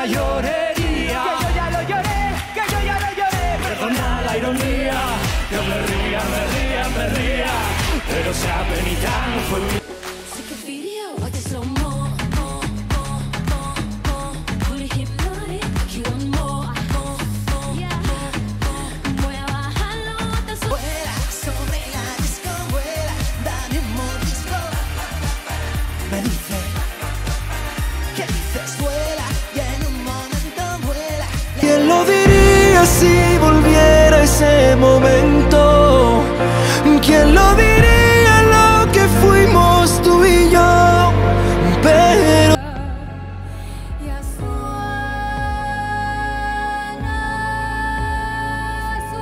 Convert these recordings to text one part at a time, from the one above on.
la llorería. Que yo ya lo lloré, que yo ya lo lloré. Perdona la ironía, que me ría, pero sea penitente fue mi... ¿Quién lo diría si volviera ese momento? ¿Quién lo diría lo que fuimos tú y yo? Pero ya suena su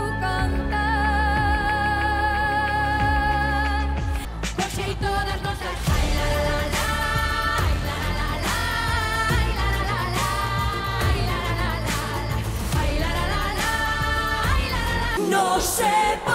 cantar. Coche y todas nuestras ay la la la, ay la la la, ay la la la, ay la la la, ay la la la, ay la la la. No sé.